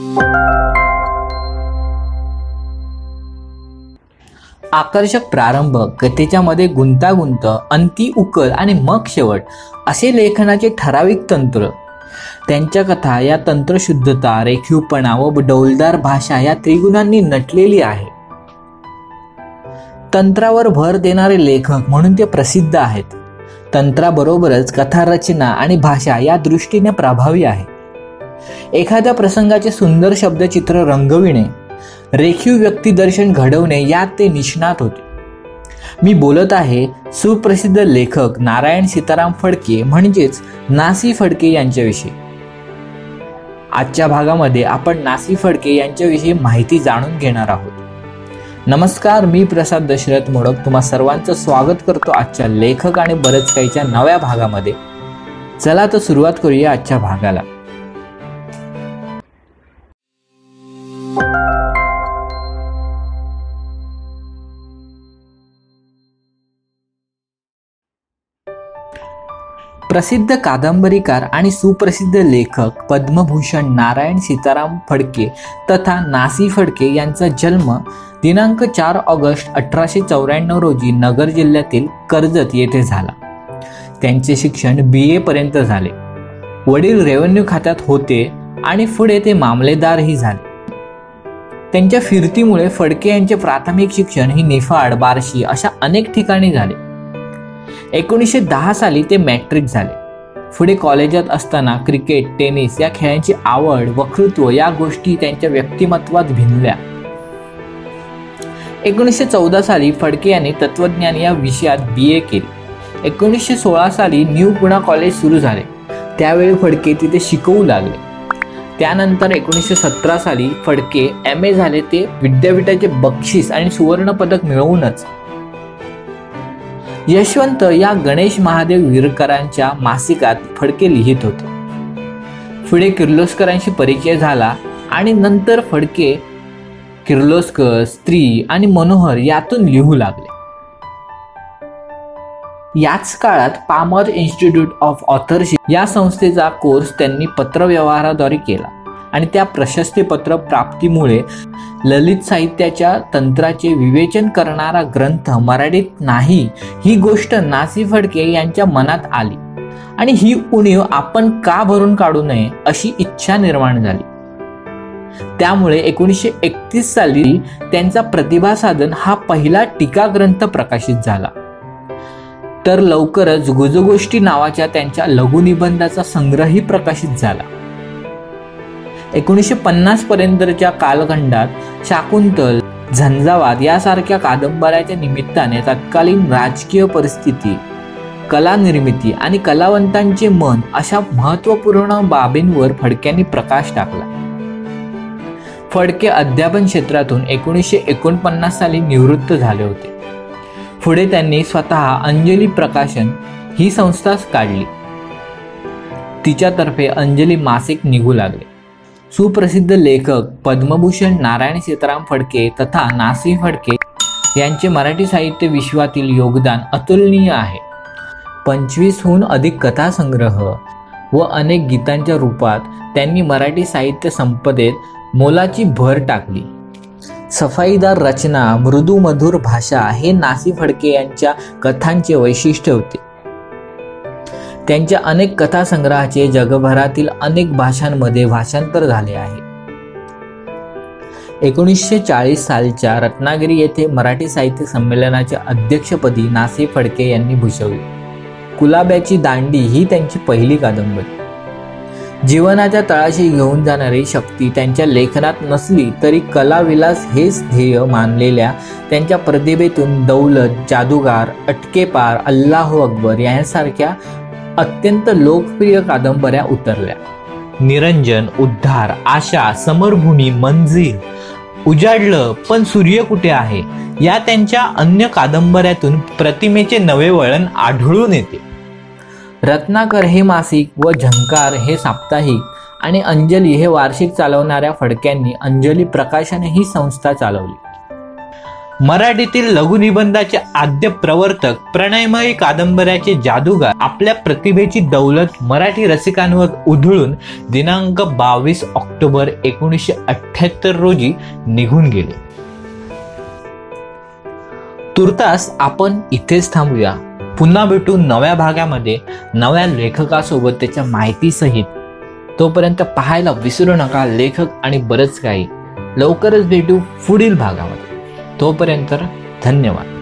आकर्षक प्रारंभ, कथेच्या मध्ये गुंतागुंत, अंती उकल आणि मग शेवट असे लेखनाचे ठराविक तंत्र. त्यांच्या कथा या तंत्रशुद्धता, रेखीवपणा व डौलदार भाषा या त्रिगुणांनी नटलेली आहे. तंत्रावर भर देणारे लेखक म्हणून ते प्रसिद्ध आहेत. तंत्राबरोबरच कथारचना आणि भाषा या दृष्टीने प्रभावी आहे. एखाद्या प्रसंगाचे सुंदर शब्दचित्र रंगविणे, रेखीव व्यक्तिदर्शन घडवणे यात ते निष्णात होते. मी बोलत आहे सुप्रसिद्ध लेखक नारायण सीताराम फडके म्हणजेच नासी फडके यांच्याविषयी. आजच्या भागामध्ये आपण नासी फडके यांच्याविषयी माहिती जाणून घेणार आहोत. नमस्कार, मी प्रसाद दशरथ मोडक तुम्हा सर्वांचं स्वागत करतो आजच्या लेखक आणि बरंच काहीच्या नव्या भागामध्ये. चला तर सुरुवात करूया आजच्या भागाला. प्रसिद्ध कादंबरीकार आणि सुप्रसिद्ध लेखक पद्मभूषण नारायण सीताराम फडके तथा नासी फडके यांचा जन्म दिनांक 4 ऑगस्ट 1894 रोजी नगर जिल्ह्यातील कर्जत येथे झाला. त्यांचे शिक्षण BA पर्यंत झाले. वडील रेव्हेन्यू खात्यात होते आणि पुढे ते मामलेदारही झाले. त्यांच्या फिरतीमुळे फडके यांचे प्राथमिक शिक्षण ही निफाड, बार्शी अशा अनेक ठिकाणी झाले. 1910 साली ते मॅट्रिक झाले. पुढे कॉलेजात असताना क्रिकेट, टेनिस या खेळांची आवड, वक्तृत्व या गोष्टी त्यांच्या व्यक्तिमत्वात भिनल्या. 1914 साली फडके यांनी तत्वज्ञान या विषयात BA केले. 1916 साली न्यू पुणा कॉलेज सुरू झाले. त्यावेळी फडके तिथे शिकवू लागले. त्यानंतर 1917 साली फडके MA झाले. ते विद्यापीठाचे बक्षीस आणि सुवर्ण पदक मिळवूनच यशवंत या गणेश महादेव विरकरांच्या मासिकात फडके लिहित होते. पुढे किर्लोस्करांशी परिचय झाला आणि नंतर फडके किर्लोस्कर, स्त्री आणि मनोहर यातून लिहू लागले. याच काळात पामर इन्स्टिट्यूट ऑफ ऑथरशिप या संस्थेचा कोर्स त्यांनी पत्रव्यवहाराद्वारे केला आणि त्या प्रशस्तीपत्र प्राप्तीमुळे ललित साहित्याच्या तंत्राचे विवेचन करणारा ग्रंथ मराठीत नाही ही गोष्ट नासी फडके यांच्या मनात आली आणि ही उणीव आपण का भरून काढू नये अशी इच्छा निर्माण झाली. त्यामुळे 1931 साली त्यांचा प्रतिभा साधन हा पहिला टीका ग्रंथ प्रकाशित झाला. तर लवकरच गुजगोष्टी नावाच्या त्यांच्या लघुनिबंधाचा संग्रहही प्रकाशित झाला. 1950 पर्यंतच्या कालखंडात शाकुंतल, झंझावात यासारख्या कादंबऱ्याच्या निमित्ताने तत्कालीन राजकीय परिस्थिती, कला निर्मिती आणि कलावंतांचे मन अशा महत्त्वपूर्ण बाबींवर फडक्यांनी प्रकाश टाकला. फडके अध्यापन क्षेत्रातून 1949 साली निवृत्त झाले होते. पुढे त्यांनी स्वतः अंजली प्रकाशन ही संस्था काढली. तिच्यातर्फे अंजली मासिक निघू लागले. सुप्रसिद्ध लेखक पद्मभूषण नारायण सीताराम फडके तथा नासी फडके यांचे मराठी साहित्य विश्वातील योगदान अतुलनीय आहे. 25हून अधिक कथासंग्रह व अनेक गीतांच्या रूपात त्यांनी मराठी साहित्य संपदेत मोलाची भर टाकली. सफाईदार रचना, मृदू मधुर भाषा हे नासी फडके यांच्या कथांचे वैशिष्ट्य होते. त्यांच्या अनेक कथासंग्रहाचे जगभरातील अनेक भाषांमध्ये भाषांतर झाले आहे. 1940 सालच्या रत्नागिरी येथे मराठी साहित्य संमेलनाच्या अध्यक्षपदी नासी फडके यांनी भूषवले. कुलाब्याची दांडी ही त्यांची पहिली कादंबरी. जीवनाच्या तळाशी घेऊन जाणारी शक्ती त्यांच्या लेखनात नसली तरी कलाविलास हेच ध्येय मानलेल्या त्यांच्या प्रतिभेतून दौलत, जादूगार, अटकेपार, अल्लाहू अकबर यांसारख्या अत्यंत लोकप्रिय कादंबऱ्या उतरल्या. निरंजन, उद्धार, आशा, समरभूमी, मंजिल, उजाडलं पण सूर्य कुठे आहे या त्यांच्या अन्य कादंबऱ्यातून प्रतिमेचे नवे वळण आढळून येते. रत्नाकर हे मासिक व झंकार हे साप्ताहिक आणि अंजली हे वार्षिक चालवणाऱ्या फडक्यांनी अंजली प्रकाशन ही संस्था चालवली. मराठीतील लघुनिबंधाचे आद्य प्रवर्तक, प्रणयमयी कादंबऱ्याचे जादूगार आपल्या प्रतिभेची दौलत मराठी रसिकांवर उधळून दिनांक 22 ऑक्टोबर 1978 रोजी निघून गेले. तुर्तास आपण इथेच थांबूया. पुन्हा भेटू नव्या भागामध्ये नव्या लेखकासोबत त्याच्या माहितीसहित. तोपर्यंत पाहायला विसरू नका लेखक आणि बरंच काही. लवकरच भेटू पुढील भागामध्ये. तोपर्यंत धन्यवाद.